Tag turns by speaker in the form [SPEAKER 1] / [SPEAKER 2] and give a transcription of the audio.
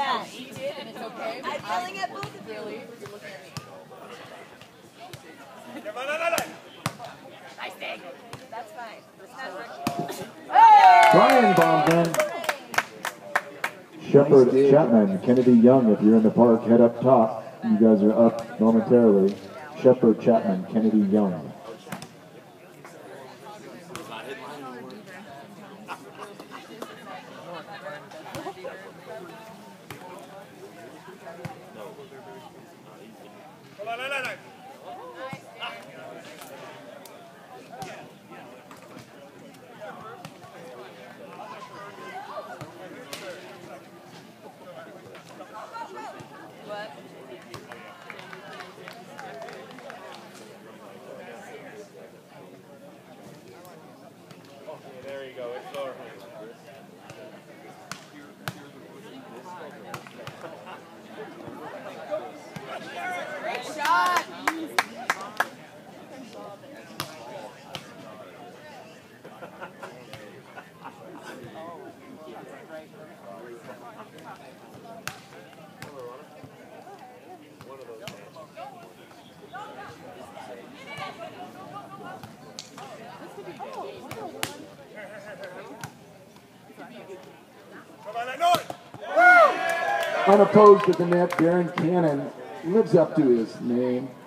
[SPEAKER 1] Yeah, he did, and it's okay. I'm yelling at both of you. Really? You're looking at me. Nice thing. That's fine. It's not working.
[SPEAKER 2] Brian Bogdan. Shepard Chapman, Kennedy Young, if you're in the park, head up top. You guys are up momentarily. Shepard Chapman, Kennedy Young.
[SPEAKER 3] There you go. It's lower.
[SPEAKER 1] Great shot.
[SPEAKER 2] Unopposed at the net, Darren Cannon lives up to his name.